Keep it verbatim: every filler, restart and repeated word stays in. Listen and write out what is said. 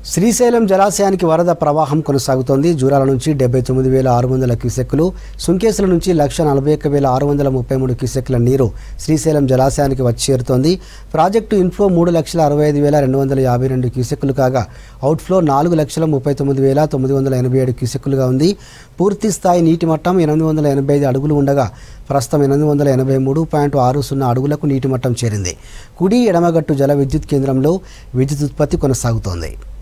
శ్రీశైలం జలాశయానికి వరద ప్రవాహం కొనసాగుతోంది. జూరాల నుంచి డెబ్బై తొమ్మిది వేల ఆరు వందల క్యూసెక్కులు, సుంకేసుల నుంచి లక్ష నలభై ఒక్క వేల ఆరు వందల ముప్పై మూడు క్యూసెక్కుల నీరు శ్రీశైలం జలాశయానికి వచ్చి చేరుతోంది. ప్రాజెక్టు ఇన్ఫ్లో మూడు లక్షల అరవై ఐదు వేల రెండు వందల యాభై రెండు క్యూసెక్కులు కాగా అవుట్ఫ్లో నాలుగు లక్షల ముప్పై తొమ్మిది వేల తొమ్మిది వందల ఎనభై ఏడు క్యూసెక్కులుగా ఉంది. పూర్తి స్థాయి నీటి మట్టం ఎనిమిది వందల ఎనభై ఐదు అడుగులు ఉండగా ప్రస్తుతం ఎనిమిది వందల ఎనభై మూడు పాయింట్ ఆరు సున్నా అడుగులకు నీటి మట్టం చేరింది. కుడి ఎడమగట్టు జల విద్యుత్ కేంద్రంలో విద్యుత్ ఉత్పత్తి కొనసాగుతోంది.